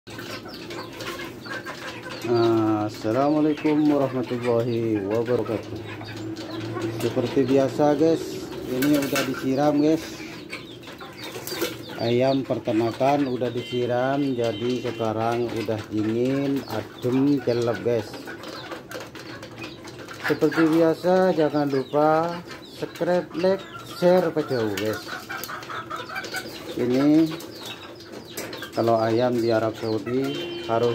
Assalamualaikum warahmatullahi wabarakatuh. Seperti biasa guys, ini udah disiram guys. Ayam peternakan udah disiram, jadi sekarang udah dingin, adem, celep guys. Seperti biasa, jangan lupa subscribe, like, share video guys. Ini kalau ayam di Arab Saudi harus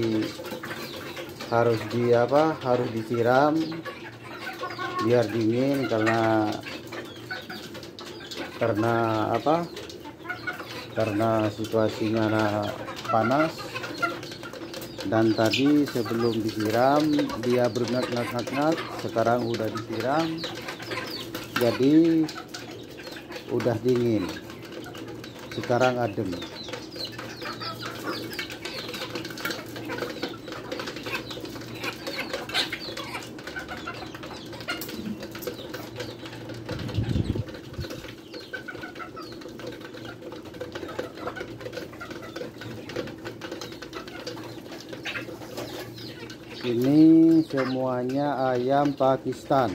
disiram biar dingin, karena situasinya panas. Dan tadi sebelum disiram dia berngat-ngat, sekarang udah disiram jadi udah dingin, sekarang adem. Ini semuanya ayam Pakistan.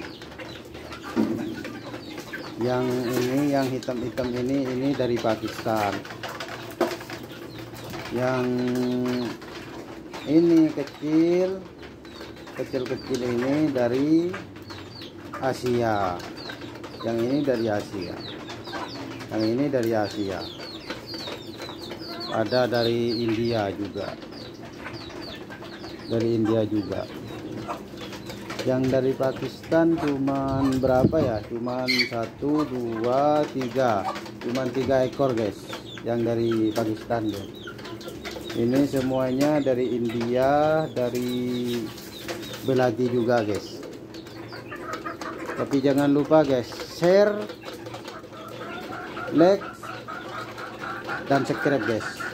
Yang ini, yang hitam-hitam ini dari Pakistan. Yang ini kecil-kecil ini dari Asia. Yang ini dari Asia. Yang ini dari Asia. Ada dari India juga. Yang dari Pakistan cuman berapa ya, cuman 1 2 3, cuman 3 ekor guys yang dari Pakistan guys. Ini semuanya dari India, dari Belagi juga guys. Tapi jangan lupa guys, share, like, dan subscribe guys.